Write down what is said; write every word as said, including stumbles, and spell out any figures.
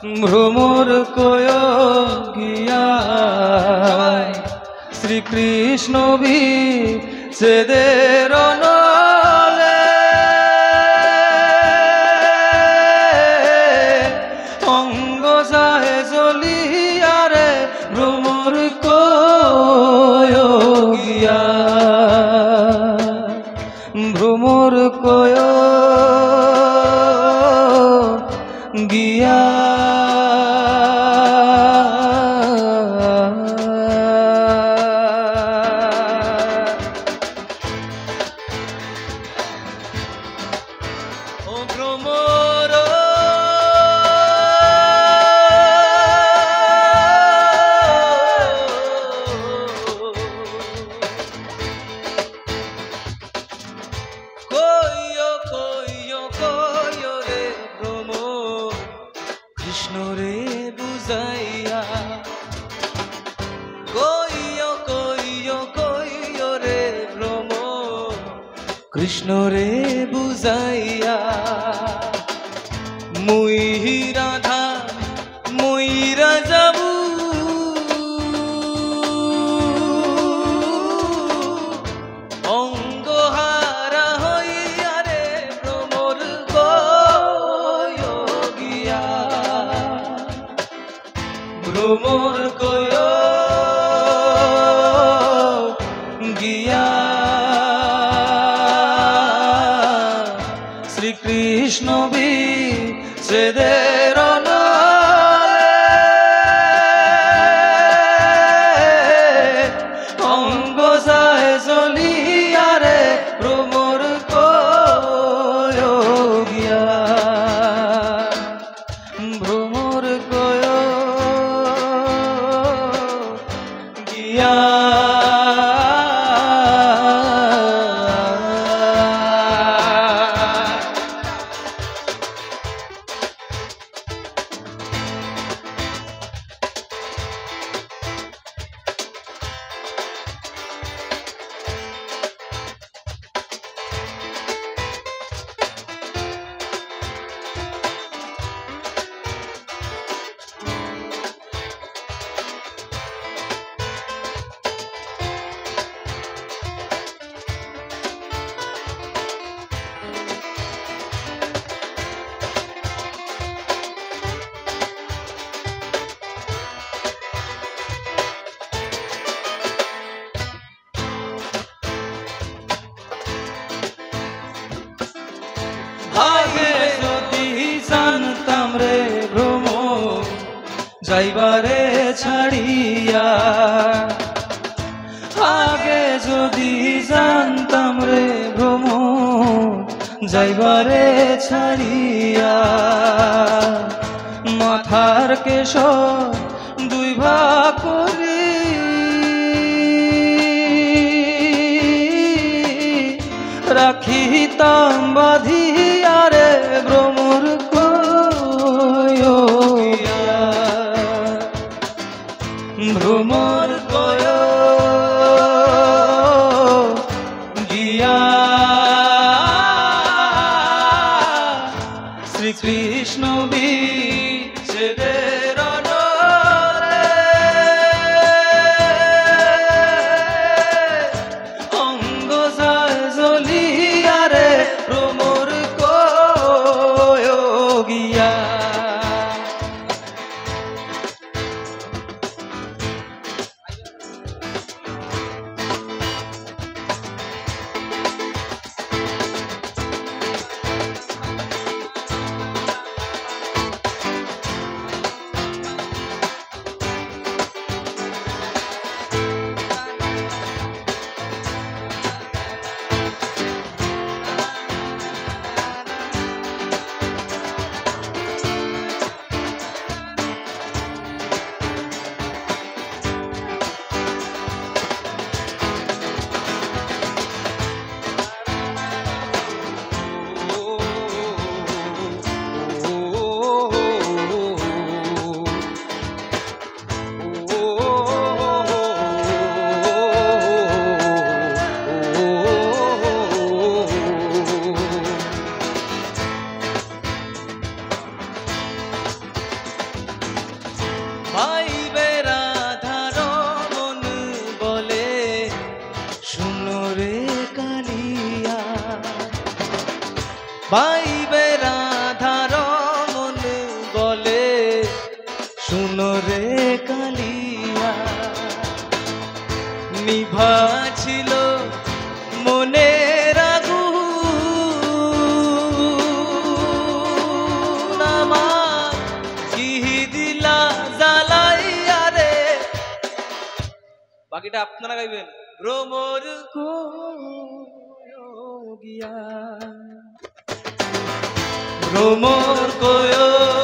ভ্রমর কয় গিয়া শ্রীকৃষ্ণ বিচ্ছেদের নলে অঙ্গ যায় জ্বলিয়া রে ভ্রমর কয় গিয়া ভ্রমর কয় গিয়া ও ভ্রমর কৃষ্ণ রে বুঝাইয়া কইয় কইয় কইয় রে ভ্রমর কৃষ্ণ রে বুঝাইয়া মুই রাধা মুই রাজাবু অঙ্গহারা হইয়া রে ভ্রমর কয় গিয়া ভ্রমর কয় গিয়া শ্রীকৃষ্ণ বিচ্ছেদের অঙ্গ যায় জ্বলিয়া রে ভ্রমর কয় গিয়া ভ্রমর কয় গিয়া আগে যদি জানতাম রে ভ্রমর যাইবারে ছাড়িয়া আগে যদি জানতাম রে ভ্রমর যাইবারে ছাড়িয়া মাথার কেশ দুই ভাগ করি রাখিতাম বাঁধিয়া রে ভ্রমর কয় গিয়া ভ্রমর কয় গিয়া শ্রীকৃষ্ণ বিচ্ছেদের শুনো রে কালিয়া নিভা ছিল মনের আগুন আমার কি দিলা জ্বালাইয়া রে। বাকিটা আপনারা গাইবেন। ভ্রমর গিয়া ভ্রমর কয়